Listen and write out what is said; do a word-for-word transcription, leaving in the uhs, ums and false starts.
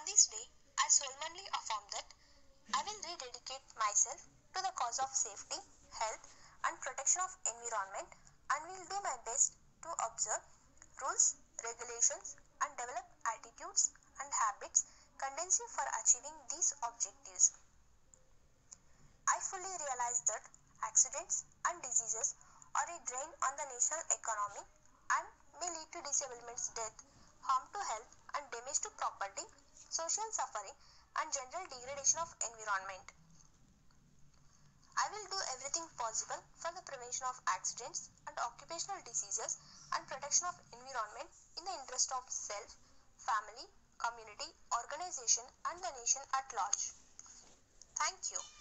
this day, I solemnly affirm that I will rededicate myself to the cause of safety, health, and protection of environment and will do my best to observe rules, regulations, and develop attitudes and habits conducive for achieving these objectives. I fully realize that accidents and diseases are a drain on the national economy and may lead to disablements, death, harm to health, and damage to property, social suffering, and general degradation of environment. I will do everything possible for the prevention of accidents and occupational diseases and protection of environment in the interest of self, family, community, organization, and the nation at large. Thank you.